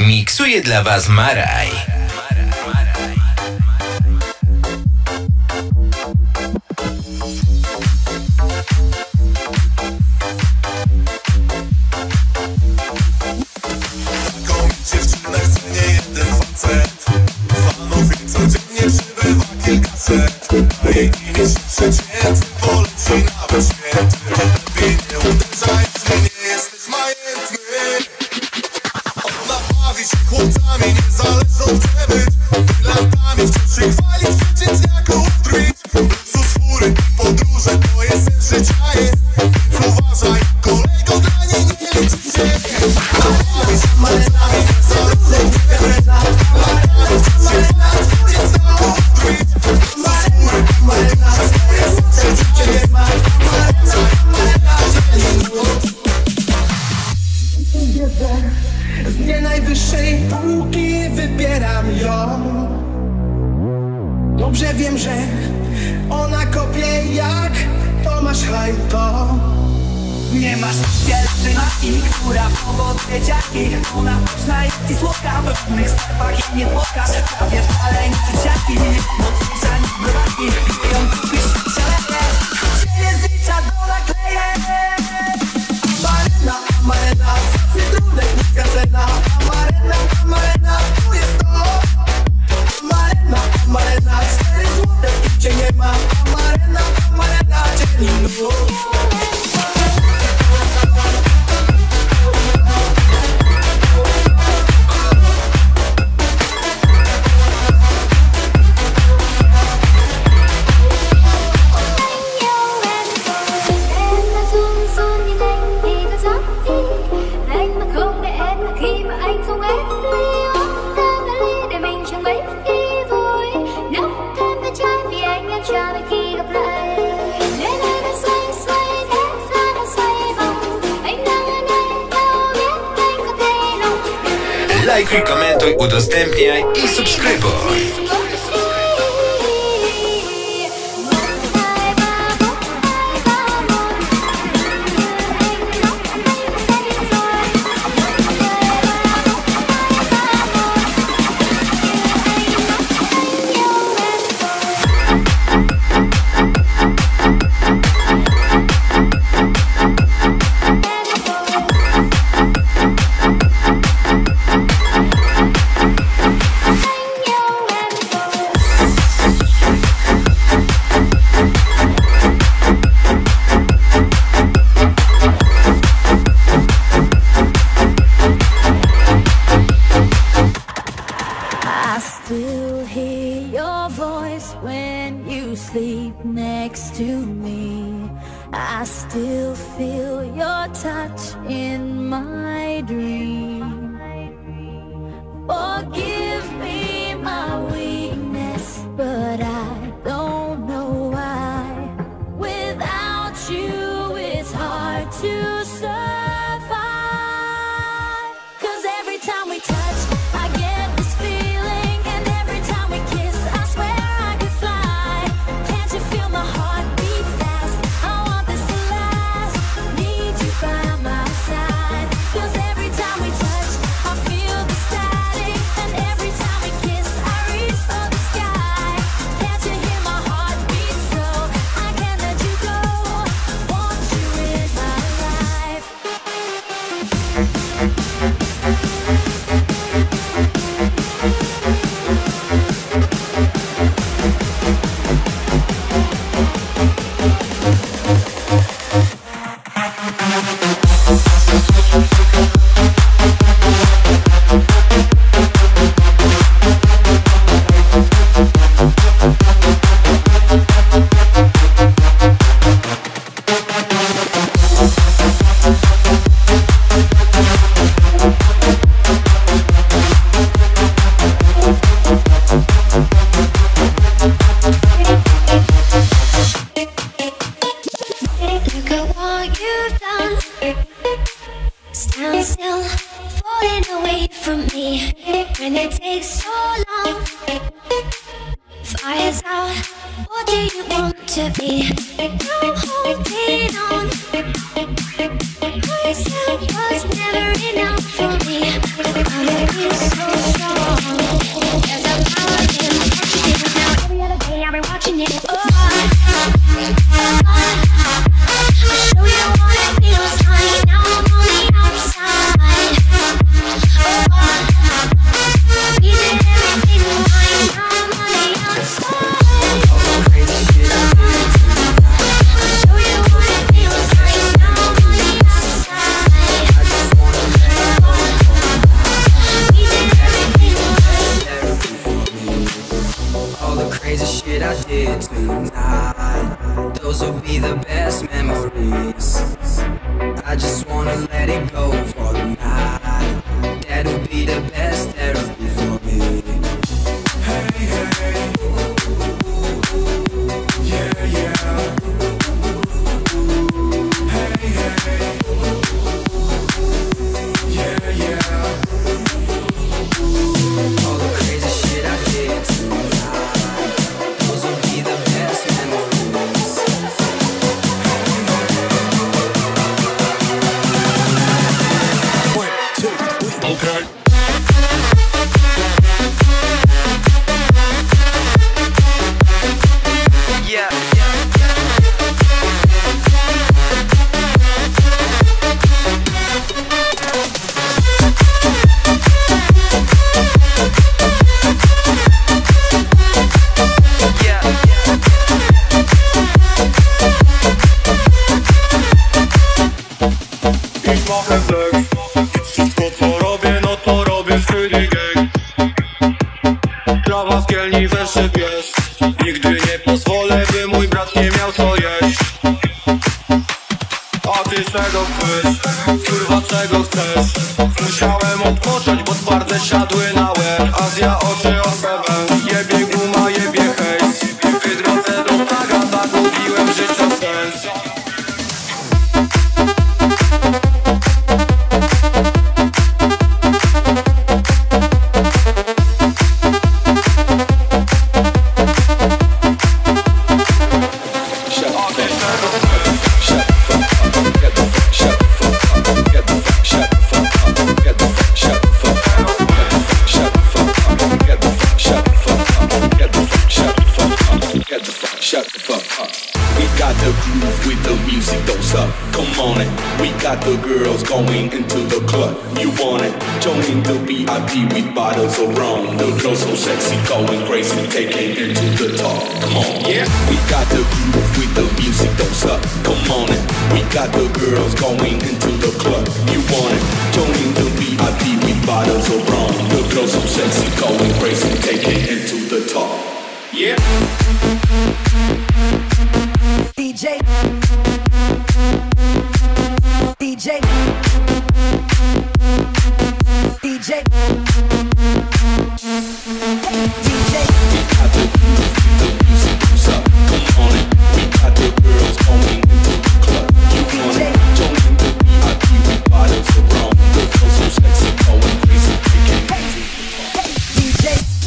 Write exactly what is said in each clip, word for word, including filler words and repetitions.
Miksuje dla Was Maraj. Taką dziewczynę chce nie jeden facet. Fanów jej codziennie przybywa kilkaset. A jej imię się przeciętny poleci nawet święty. Lepiej nie uderzaj, jeśli nie jesteś majętny. Ona bawi się chłopcami, niezależną chce być. Brylantami wciąż się chwalić, przeciętniaków drwić. Luksus, fury, podróże to jest sen życia jest. Więc uważaj, kolego dla niej nie liczy się. Bawi się chłopcami, niezależną chce być. Brylantami wciąż się chwalić, przeciętniaków drwić. Luksus, fury, podróże to jest sen życia jest. Z nie najwyższej półki wybieram ją. Dobrze wiem, że ona kopie jak Tomasz Hajto. Nie masz pierwszej matki, która powoduje dziaki. Ona pyszna jest i słodka, we pewnych sklepach jej nie spotkasz. Prawie wcale nie dzieciaki, mocniejsza niż browaki. Ją kupisz w szalenie, cienie zlicza do naklejek. Amarena, amarena, zacny trudek, niska cena. Amarena, amarena, tu jest to. Amarena, amarena, cztery złote i cię nie ma. Amarena, amarena, dzień i noc. Lajkuj, komentuj, udostępniaj i subskrybuj. Next to me, I still feel your touch in my dream. Forgive me my weakness, but I don't know why. Without you, it's hard to survive. 'Cause every time we touch, I get this feeling, and every time we kiss, I swear I could fly. Can't you feel my heart beat fast? I want this to last. Need you by my side. 'Cause every time we touch, I feel the static, and every time we kiss, I reach for the sky. Can't you hear my heart beat so? I can't let you go. Want you in my life. Look at what you've done. Stand still, falling away from me. When it takes so long, fire's out. What do you want to be? I'm holding on. I said was never enough for me. I'm a piece get tonight, those will be the best memories. I just wanna let it go for the night. That'll be the best therapy for me. Hey, hey, yeah, yeah. Hey, hey, yeah, yeah. All the crazy shit I did tonight, those will be the best memories. One, two, three. Okay. Yeah, Ich mache Flex. Wszystko co robię, no to robię w stylu gang. Trawa z kielni wersy pies. Nigdy nie pozwolę, by mój brat nie miał co jeść. A ty czego chcesz? Kurwa czego chcesz? Musiałem odpocząć, bo twarde siadły na łeb. Azja oczy o sebę. Jebie guma, jebie hejs. W drodze do Praga zagubiłem życia sens. Shut the fuck up. We got the groove with the music, don't suck. Come on it. We got the girls going into the club. You want it? Joining the V I P with bottles of rum. The girls so sexy, going crazy, taking into the top. Come on, yeah. We got the groove with the music, don't suck. Come on it. We got the girls going into the club. You want it? Joining the V I P with bottles of rum. The girls so sexy, going crazy, taking into the top. Yeah. D J, D J, D J, D J. We got the groove with the music, don't suck. Come on it. We got the girls going into the club. You want it? Joining the V I P with bottles of rum. The girls so sexy, going crazy, taking into the top. D J,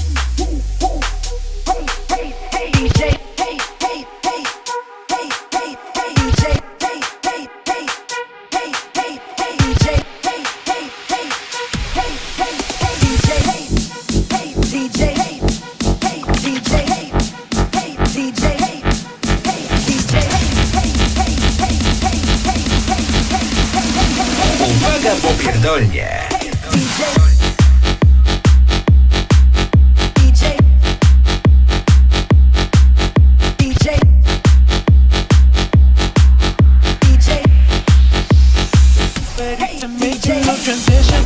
hey, hey, hey, D J, hey, hey, hey, hey, hey, hey, D J, hey, hey, hey, hey, hey, hey, D J, hey, hey, hey, hey, hey, hey, D J, hey, hey, D J, hey, hey, D J, hey, hey, D J, hey, hey, D J, hey, hey, hey, hey, hey, hey, Uwaga, popierdolnie! D J. Transition.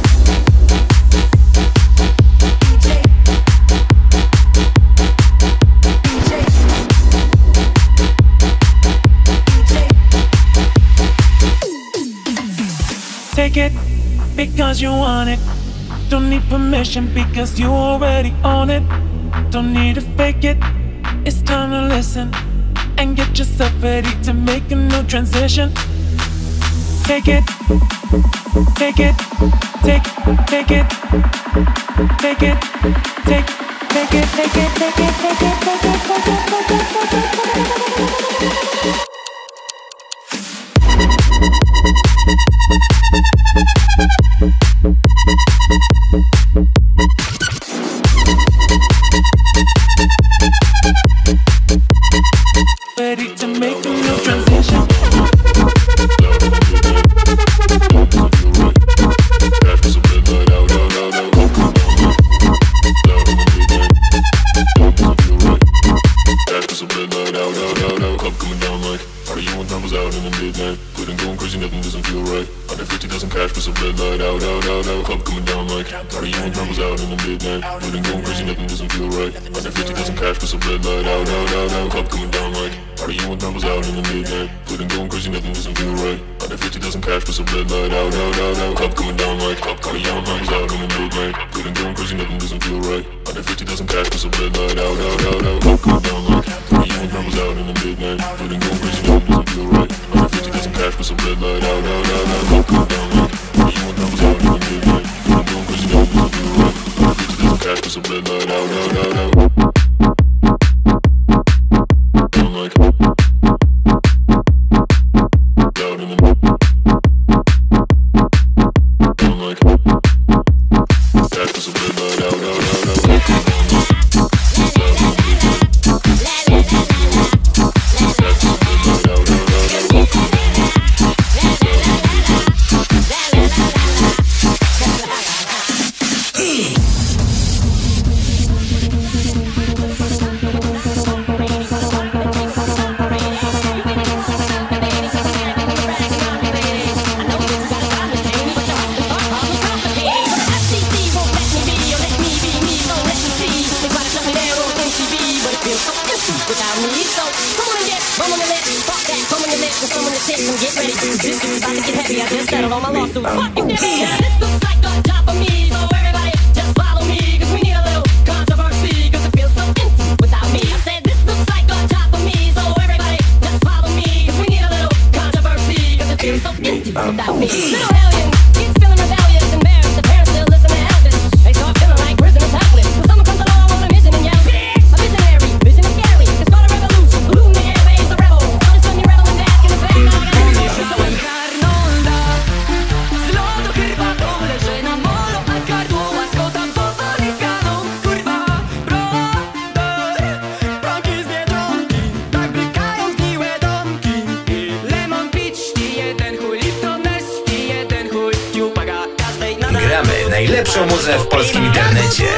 Take it because you want it. Don't need permission because you already own it. Don't need to fake it. It's time to listen and get yourself ready to make a new transition. Take it, take it, take, take it, take it, take, take it, take it, take it, take it, take it, take it. Ready to make a new transition. Nothing doesn't feel right. one hundred fifty doesn't cash, but some red light out, out, out, out. Club coming down like like party on numbers out in the midnight. Feeling going crazy, nothing doesn't feel right. Under fifty doesn't cash, but some red light out, out, out, out. Club coming down like party on numbers out in the midnight. Feeling going crazy, nothing doesn't feel right. Under fifty doesn't cash, but some red light out, out, out, out. Club coming down like party on numbers out in the midnight. Feeling going crazy, nothing doesn't feel right. Under fifty doesn't cash, but some red light out, out, out, out. Club coming down like party on numbers out in the midnight. Feeling going crazy, nothing doesn't feel right. Under fifty doesn't cash, but some red light out, out, out, out. Club coming down like party on numbers out in the midnight. Feeling going crazy, nothing doesn't feel right. Under fifty doesn't cash, but some red light out, out, out, out. Down like out in the down like cash, but some red light out, out, out, out. And get ready, this is about to get heavy. I just settled on my lawsuit. Fuck you, nigga. Yeah, this looks like a job for me, so everybody just follow me, cause we need a little controversy, cause it feels so empty without me. I said this looks like a job for me, so everybody just follow me, cause we need a little controversy, cause it feels so empty without me. Little hellion, kids feeling rebellious, embarrassed, the parents still listen to Elvis. They start feeling like prisoners helpless, when someone comes along on a mission and yells, a visionary, vision is scary, it's called a revolution, polluting the airways, a rebel, all of a sudden you're reveling back in the face. Gramy najlepszą muzę w polskim internecie.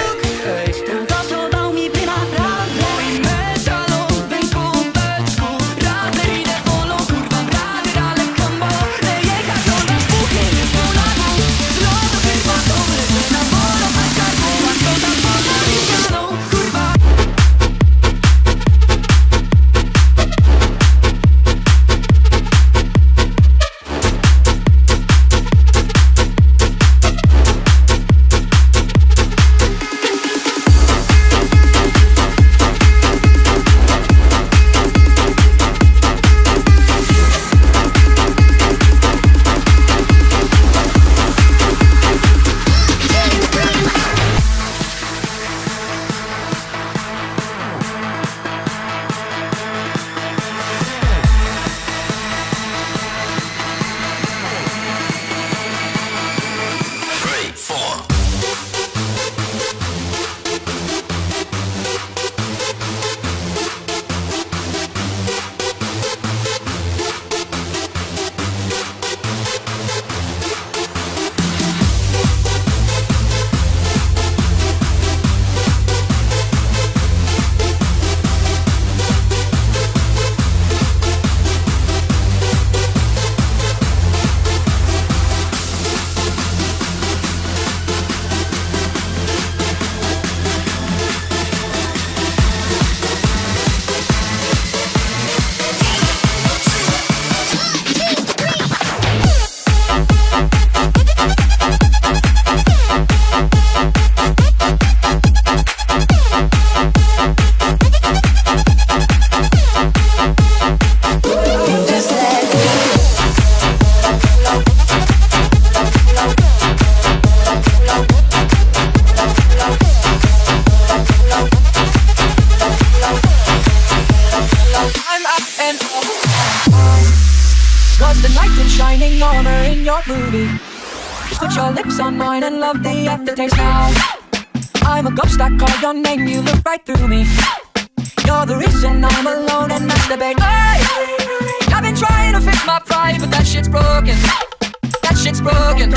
Put your lips on mine and love the aftertaste now. I'm a ghost, I call your name, you look right through me. You're the reason I'm alone and masturbate. Hey, I've been trying to fix my pride, but that shit's broken. That shit's broken.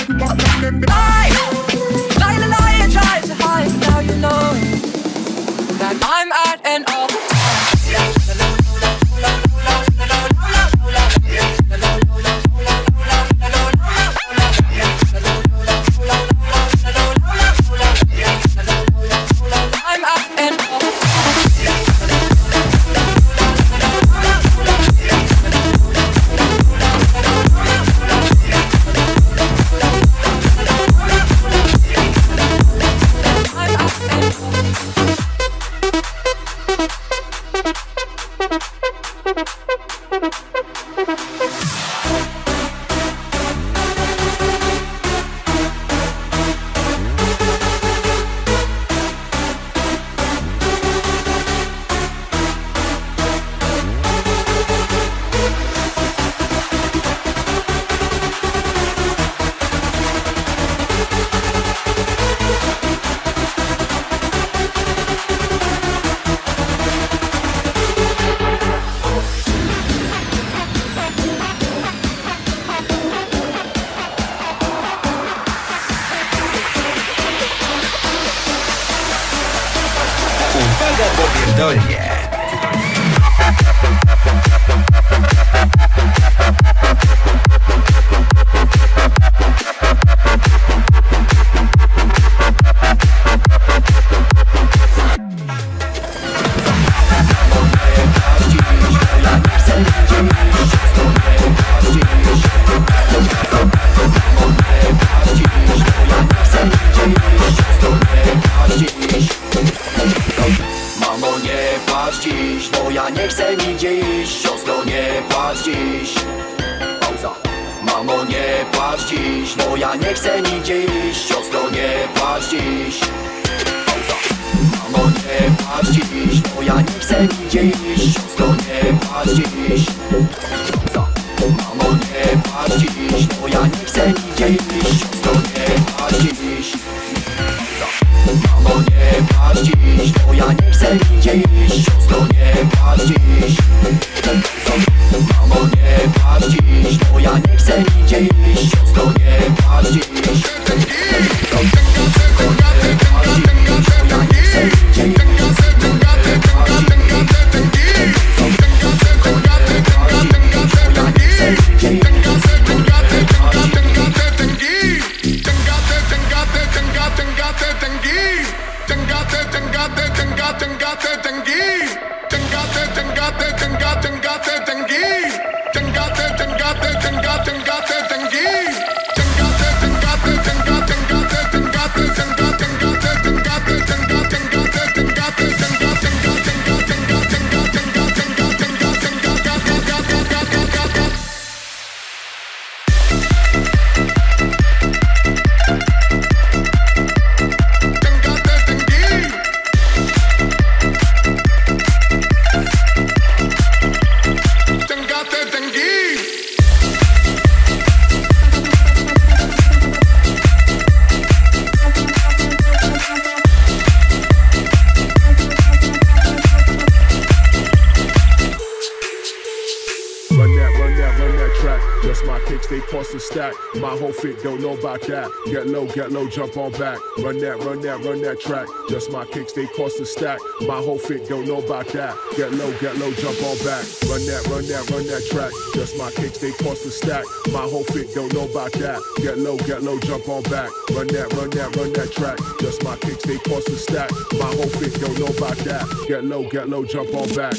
Lie, lie, lie, lie, and try to hide. Now you know that I'm at an all. Pierdolnie. Mamo, nie płacz dziś, bo ja nie chcę nigdzie iść. Siostro, nie płacz dziś. Pauza. Mamo, nie płacz dziś, bo ja nie chcę nigdzie iść. Siostro, nie płacz dziś. Pauza. Mamo, nie płacz dziś, bo ja nie chcę nigdzie iść. Siostro, nie płacz dziś. Pauza. Mamo, nie płacz dziś, bo ja nie chcę nigdzie iść. Siostro, nie płacz dziś. Mamo, nie płacz dziś, bo ja nie chcę nigdzie iść. Siostro, nie płacz dziś. Mamo, nie płacz dziś, bo ja nie chcę nigdzie iść. Siostro, nie płacz dziś. Stack. My whole fit, don't know about that. Get low, get low, jump on back. Run that, run that, run that track. Just my kicks, they cost a stack. My whole fit, don't know about that. Get low, get low, jump on back. Run that, run that, run that track. Just my kicks, they cost a stack. My whole fit, don't know about that. Get low, get low, jump on back. Run that, run that, run that track. Just my kicks, they cost a stack. My whole fit, don't know about that. Get low, get low, jump on back.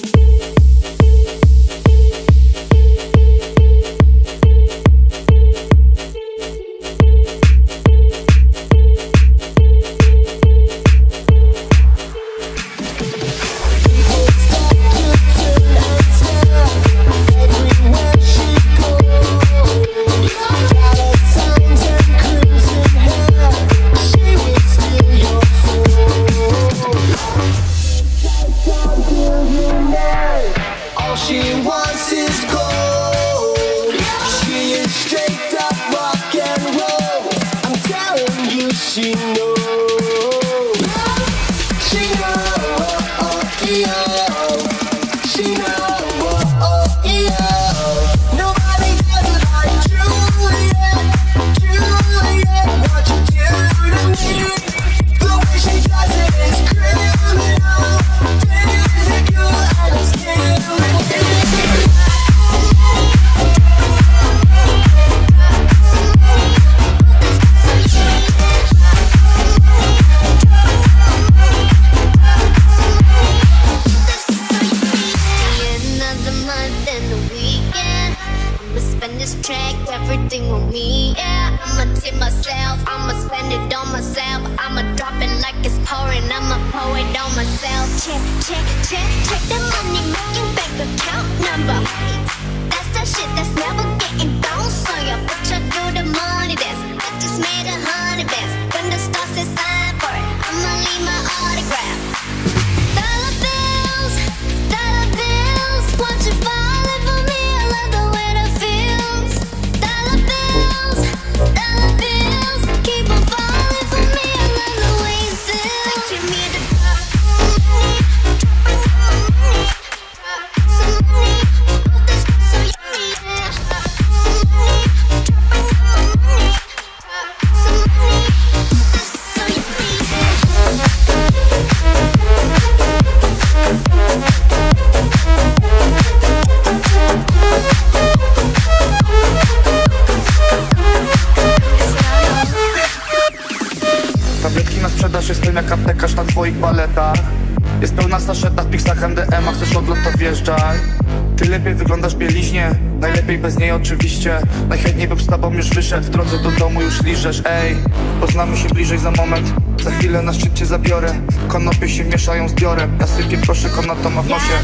Tabletki na sprzedaż, jestem jak aptekarz na twoich baletach. Jest pełna saszeta w piksach M D M, a chcesz odlot to wjeżdżaj. Ty lepiej wyglądasz w bieliźnie, najlepiej bez niej oczywiście. Najchętniej bym z tobą już wyszedł, w drodze do domu już liżesz. Ej, poznamy się bliżej za moment, za chwilę na szczyt cię zabiorę. Konopie się mieszają z diorem, ja sypię proszę konatoma w nosie.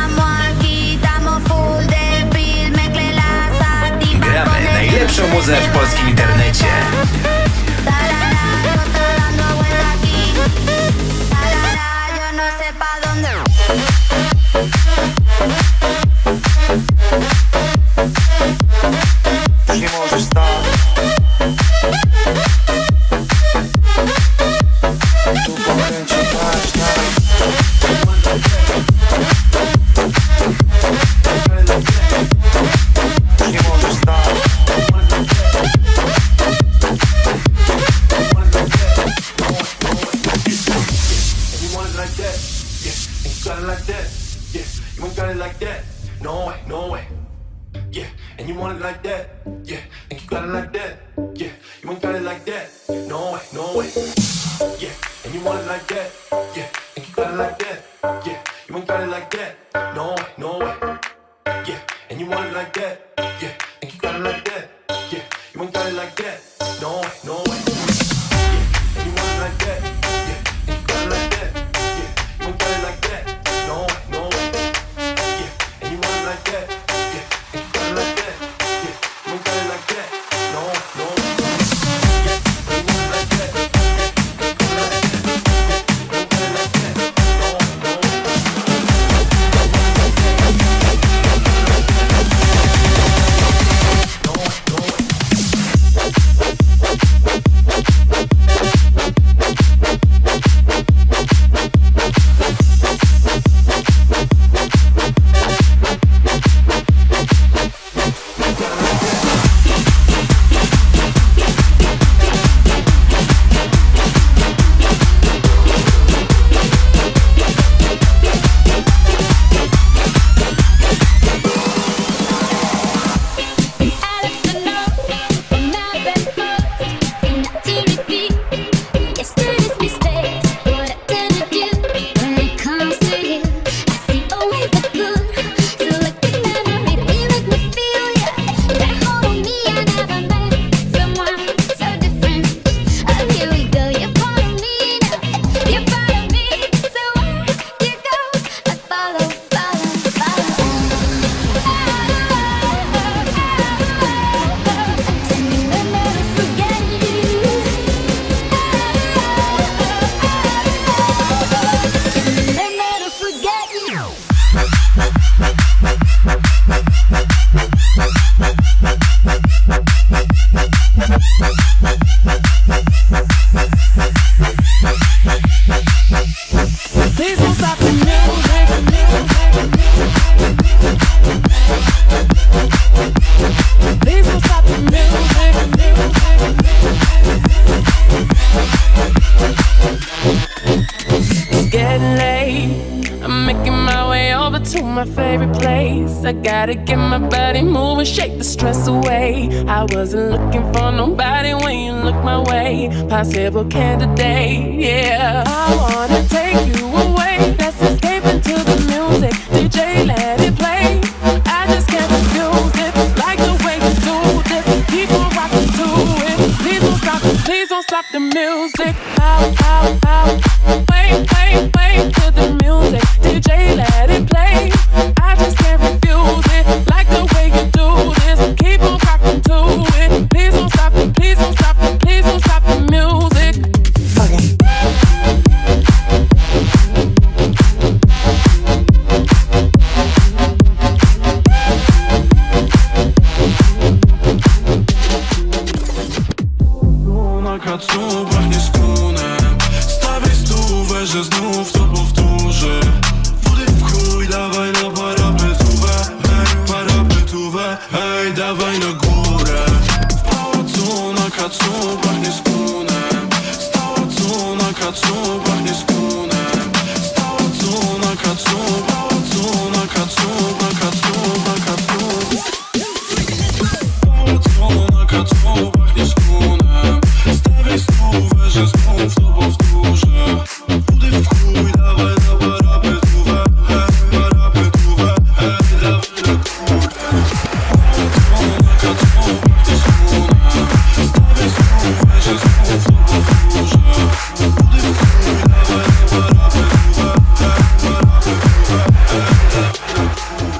Gramy najlepszą muzę w polskim internecie. Już nie możesz stać. Tu pokręci taśna. Już nie możesz stać. No way, no way. Yeah, and you want it like that. Yeah, and you got it like that. Yeah, you ain't got it like that. No way, no way. Yeah, and you want it like that. Yeah, and you got it like that. Yeah, you ain't got it like that. No way, no way. Yeah, and you want it like that. Yeah, and you got it like that. Yeah, you ain't got it like that. No way, no way. Yeah, and you want it like that. Yeah, and you got it like that. Yeah, you ain't got it like that. No way, no way. Yeah, and you want it like that. Please don't stop the music. Please don't stop the music. It's getting late. I'm making my way over to my favorite place. I gotta get my body moving, shake the stress away. I wasn't looking for nobody when you look my way. Possible candidate, yeah. I wanna take you away. Let's escape into the music. D J, let it play. I just can't refuse it. Like the way you do this. Keep on rocking to it. Please don't stop, please don't stop the music. Out, out, out. Wait, wait, wait to the music. D J, let it play. I just can't refuse it. Like the way you do this. Keep on rocking to it. Please don't stop it. Please don't stop it. Please don't stop the music. Okay. Na kacu pachnie skónem. Stawiaj stówę, że znów to powtórzę. Wody w chuj, dawaj na parapetówę. Hej, parapetówę, hej, dawaj na górę. W pałacu na kacu pachnie skónem. Z pałacu na kacu pachnie skónem. Z pałacu na kacu, pałacu na kacu, na kacu, na kacu. W pałacu na kacu pachnie skónem. Stawiaj stówę, że znów znów to powtórzę. Budy w chuj, dawaj na parapetówę, hej, parapetówę, hej, dawaj na kurkę. Ona na katową, to słone. Stawię znów, weź znów to powtórzę. Budy w chuj, dawaj na parapetówę, hej, parapetówę, hej, dawaj na kurkę.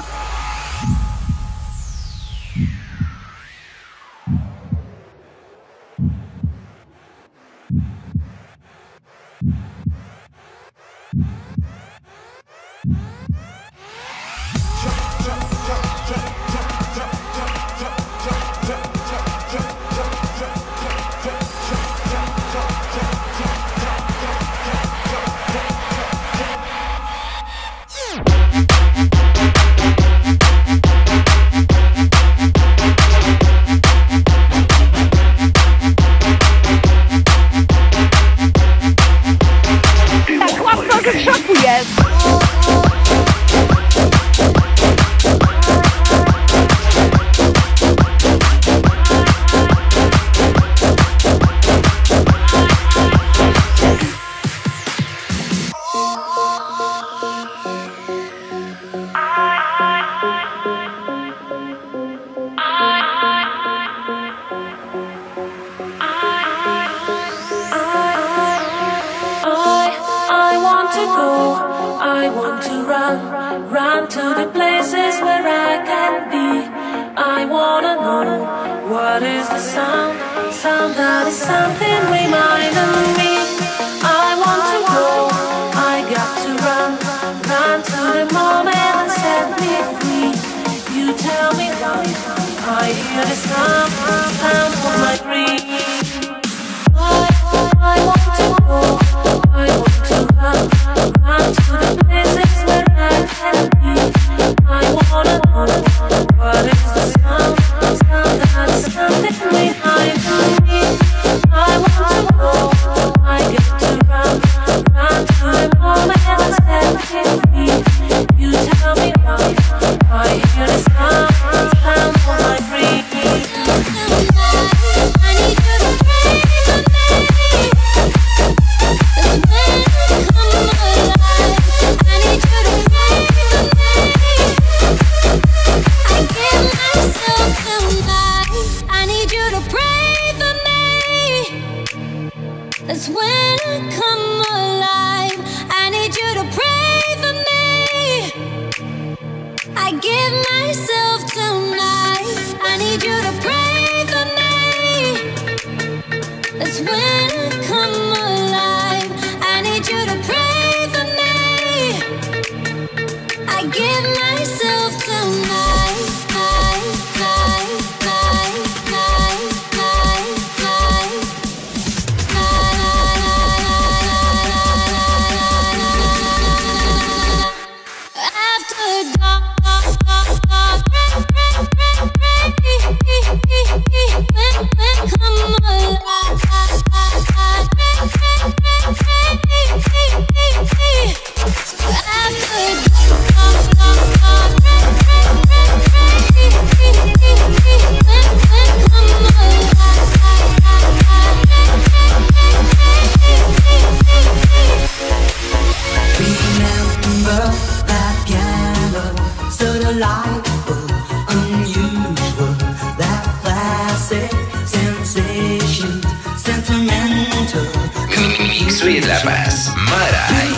Miksuje dla was Maraj.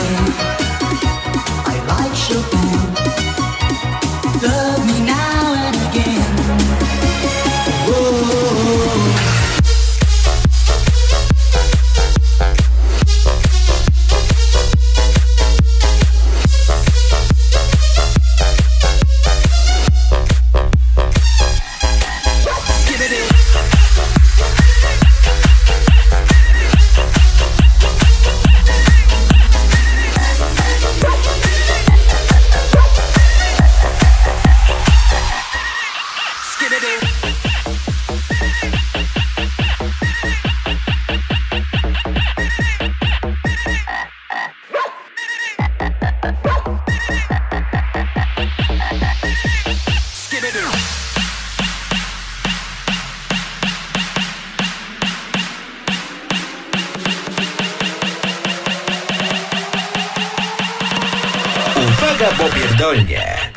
Love me now and again. Whoa. popierdolnie.